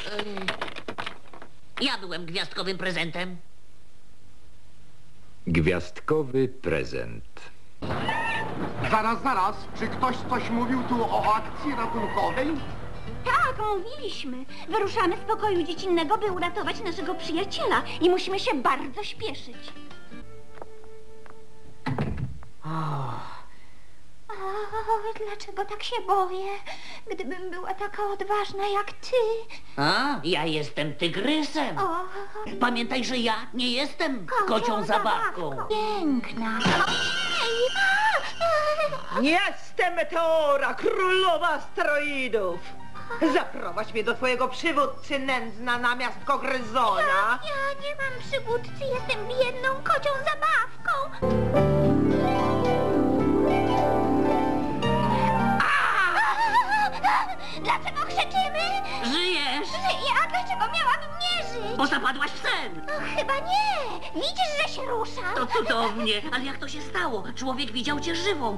Ja byłem gwiazdkowym prezentem. Gwiazdkowy prezent. Zaraz. Czy ktoś coś mówił tu o akcji ratunkowej? Tak, mówiliśmy. Wyruszamy z pokoju dziecinnego, by uratować naszego przyjaciela i musimy się bardzo śpieszyć. Dlaczego tak się boję? Gdybym była taka odważna jak ty. A, ja jestem tygrysem. Pamiętaj, że ja nie jestem kocią zabawką. Piękna. Jestem Meteora, królowa asteroidów. Zaprowadź mnie do twojego przywódcy, nędzna namiastko Gryzona. Ja nie mam przywódcy, jestem biedną kocią zabawką. Dlaczego krzyczymy? Żyjesz, Żyję, a dlaczego miałabym nie żyć? bo zapadłaś w sen. Chyba nie. Widzisz, że się ruszam? To cudownie, ale jak to się stało? Człowiek widział cię żywą.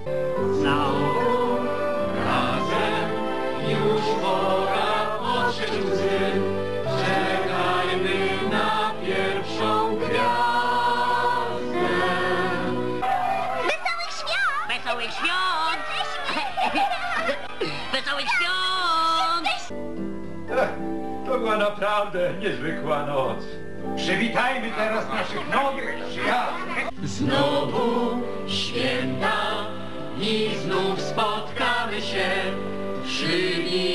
Razem już pora otrzeć łzy. Czekajmy na pierwszą gwiazdę. Wesołych świąt! Wesołych świąt! Wesołych świąt! To była naprawdę niezwykła noc. Przywitajmy teraz naszych nowych przyjaciół. Znowu święta i znów spotkamy się przy nim.